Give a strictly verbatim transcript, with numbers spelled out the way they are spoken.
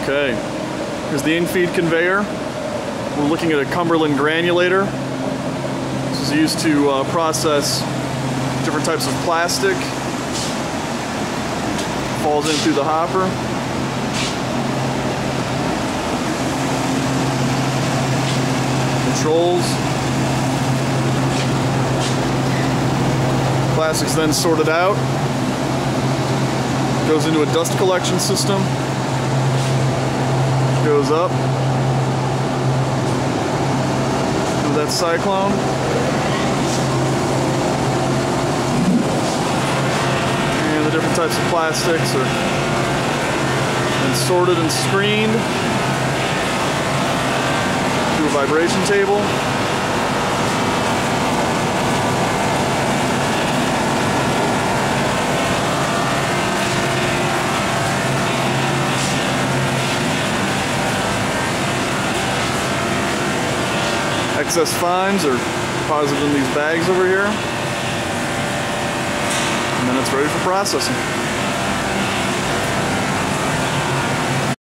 Okay, here's the in-feed conveyor. We're looking at a Cumberland granulator. This is used to uh, process different types of plastic. Falls in through the hopper. Controls. Plastic's then sorted out. Goes into a dust collection system. Goes up. Into that cyclone. And the different types of plastics are then sorted and screened through a vibration table. Excess fines are deposited in these bags over here, and then it's ready for processing.